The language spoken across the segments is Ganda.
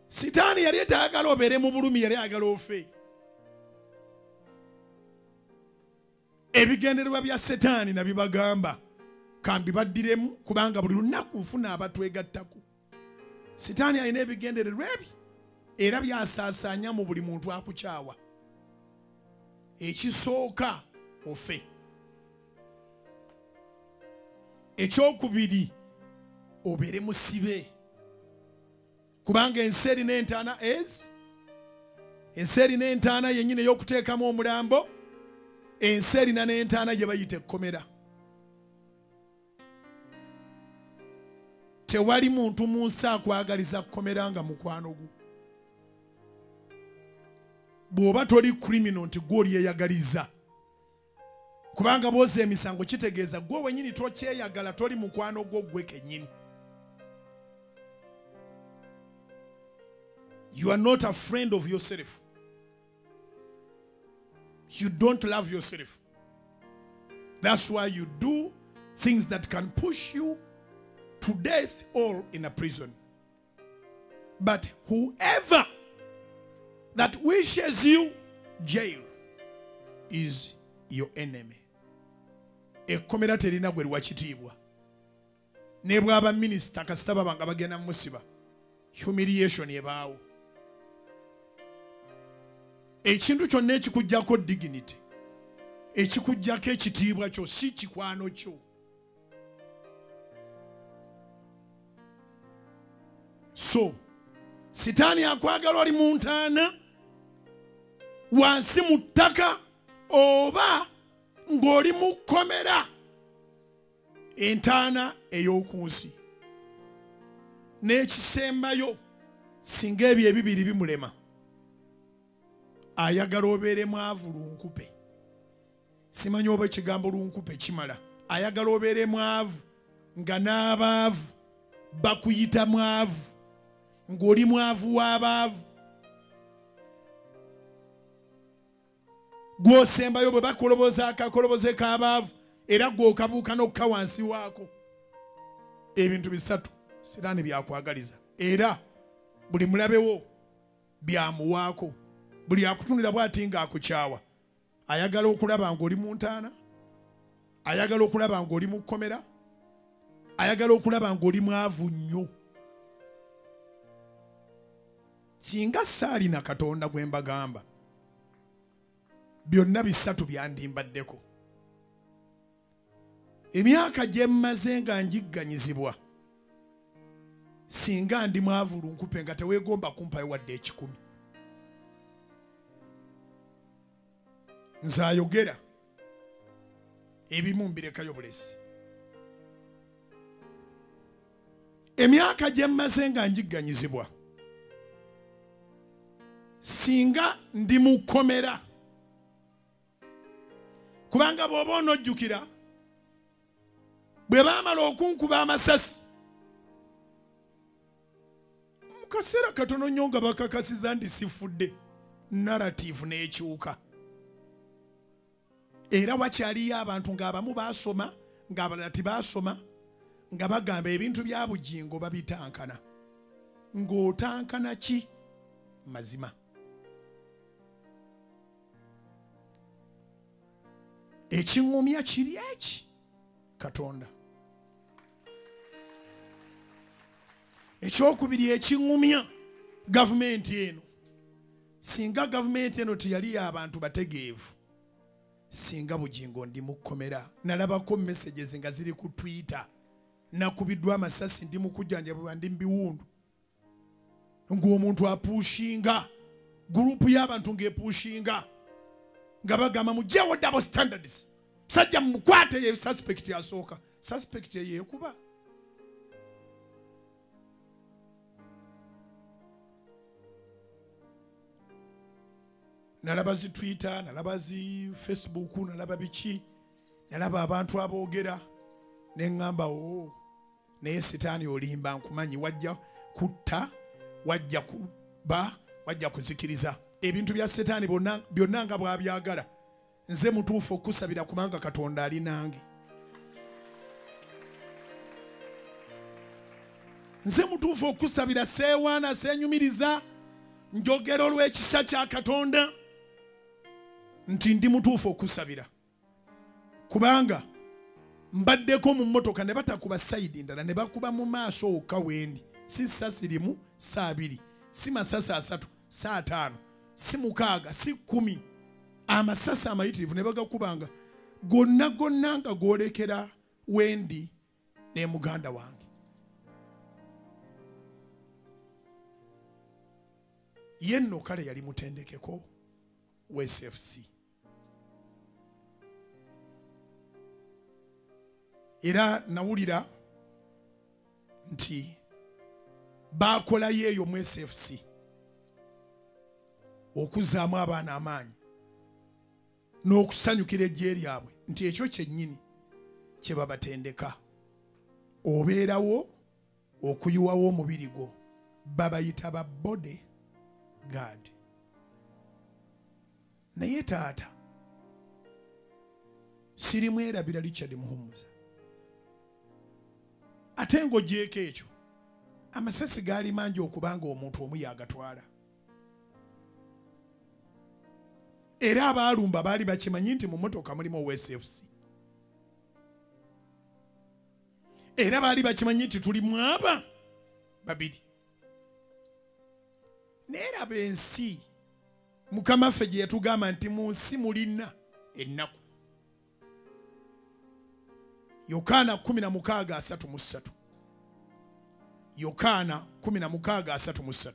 Sitaani yali taagala obeere mu bulumi, yali agala ofe. Ebigendererwa bya Setaani nabibagamba kambibaddiremu kubanga buli lunaku nfuna abatwegattako. Sitaani alina ebigendererwa ebyo era byasaasaanya mu buli muntu akukyawa. Ekisooka ofe. Ekyokubiri obeere musibe. Kubanga ensi erina entaana ensi erina entaana yennyini ey'okuteekamu omulambo, ensi erina n'entaana gye bayita ekkomera. Tewali muntu mu nsi akwagaliza kkomera nga mukwano gwo. Bw'oba toli criminal nti gwe olyeyagaliza. Kubanga bw'oza emisango kitegeeza gwe wennyini tokyeyagala, toli mukwano gwo gwe kennyini. You are not a friend of yourself. You don't love yourself. That's why you do things that can push you to death or in a prison. But whoever that wishes you jail is your enemy. Ekkomera terina gwe lwakitiibwa. Ne bw'aba minisita kasita baba nga bagenda musiba, humiliation ebaawo. Ekintu kyonna ekikujjako dignity, ekikujjako ekitiibwa kyo si kikwano kyo. So Sitaani akwagala oli mu ntaana, wansi mu ttaka, oba ng'oli mu kkomera, entaana ey'oku nsi. N'ekisembayo singa ebyo ebibiri bimulema, ayagala obeere mwavu lunkupe. Simanyi oba ekigambo lunkupe kimala. Ayagala obeere mwavu nga n'abaavu bakuyita mwavu, ng'oli mwavu w'abaavu. Gw'osembayo bwe bakoloboza akakoloboze k'abaavu era gw'okabuuka n'okka wansi waako. Ebintu bisatu Sitaani byakwagaliza era buli mulabewo byamuwaako. Buli akutunira bw'ati ng'akukyawa. Ayagala okulaba ng'oli mu ntaana, ayagala okulaba ng'oli mu kkomera, ayagala okulaba ng'oli mwavu nnyo. Singa saalina Katonda gwe mbagamba, byonna bisatu byandimbaddeko. Emyaka gye mmaze nga njigganyizibwa, singa ndi mwavu lunkupe nga teweegomba kumpayo wadde ekikumi. Nzayogera ebimu mbirekayo bulesi. Emyaka gye mmaze nga njigganyizibwa, singa ndi mu kkomera, kubanga bw'oba onojjukira bwe baamala okunkuba amasasi, mu kaseera katono nnyo nga bakakasiza ndi sifudde, narrative n'ekyuka. Era wakyaliyo abantu ng'abamu baasoma ng'abalala tebaasoma nga bagamba ebintu bya bugingo babitankana. Ng'otankana ki? Mazima. Ekiŋŋumya kiri eki? Katonda. Ekyokubiri ekiŋŋumya gavumenti eno. Singa gavumenti eno teyali y'abantu bategeevu, singa bugingo ndi mu kkomera. Nalabako messages nga ziri ku Twitter, nakubiddwa amasasi ndi mu kujjanjabibwa ndi mu biwundu, ng'omuntu apushinga, gurupu y'abantu ng'epushinga nga bagamba mugyewo double standards, sajja mukwate ye suspect yasooka. Suspect ye yeekuba. Nalaba zi Twitter, nalaba zi Facebook, nalaba biki, nalaba abantu aboogera, ne ŋŋamba naye Sitaani olimba, nkumanyi wajja kutta, wajja kuba, wajja kuzikiriza. Ebintu bya Setaani byonna nga bw'abyagala, nze mutuufu okusabira kubanga Katonda ali nange. nze mutuufu okusabira seewaana seenyumiriza njogera olw'ekisa kya Katonda nti ndi mutuufu okusabira kubanga mbaddeko mu mmotoka ne batakuba sayidi ndala ne bakuba mu maaso okka wendi si ssasi limu saa 2 si masasi 3 saa 5 si 6 si 10 amasasi amayitirivu ne bagakubanga gonna nga gwolekera wendi ne muganda wange. Yenno kale yali mutendekeko WSFC. Era nawulira nti bakolayo eyo mu SFC okuzaamu abaana amaanyi n'okusanyukira ejje lyabwe nti ekyo kyennyini kye babatendeka. Obeerawo okuyiwawo omubiri gwo babayita ba body guard. Naye taata sirimwerabira Richard Muhumuza ate ng'ogyeko ekyo amasasi gaali mangi okubanga omuntu omu yagatwala. Era abaalumba baali bakimanyi nti mu mmotoka mulimu WSFC. Era baali bakimanyi nti tulimu aba babiri. Neeraba ensi Mukama ffe gye yatugamba nti mu nsi mulina ennaku. Yokaana 16:33. Yokaana 16:33.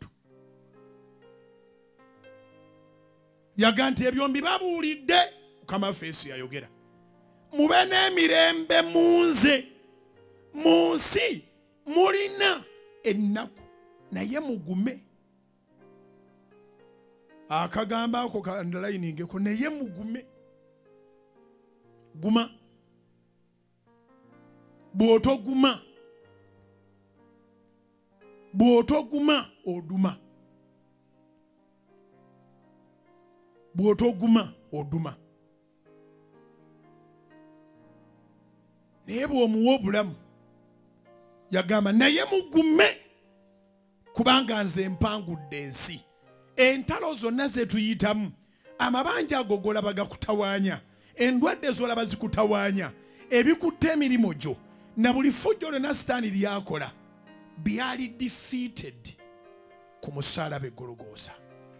Yaga nti ebyo mbibabuulidde Mukama ffe Yesu yayogera. Mube n'emirembe mu nze. Mu nsi mulina ennaku naye mugume. Akagamba ako ka underlining ko naye mugume. Guma. Bw'otoguma oduma. Bw'otoguma oduma. Naye bw'omuwa obulamu yagamba naye mugume kubanga nze mpangudde ensi. Entalo zonna ze tuyitamu amabanja agogola bagakutawaanya, endwadde zolaba zikutawaanya, ebikutte emirimu gyo na buli fujjo lyonna Sitaani lyakola byali defeated ku musaalaba Golgotha.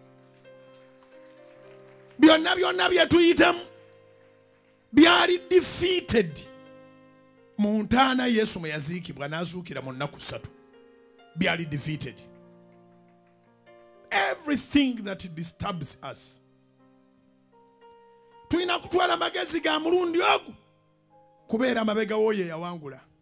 Byonna bye tuyitamu byali defeated mu ntaana Yesu mwe yaziikibwa n'azuukira mu nnaku 3. Byali defeated. Everything that disturbs us tulina kutwala magezi ga mulundi ogwo kubeera amabega w'oyo yawangula.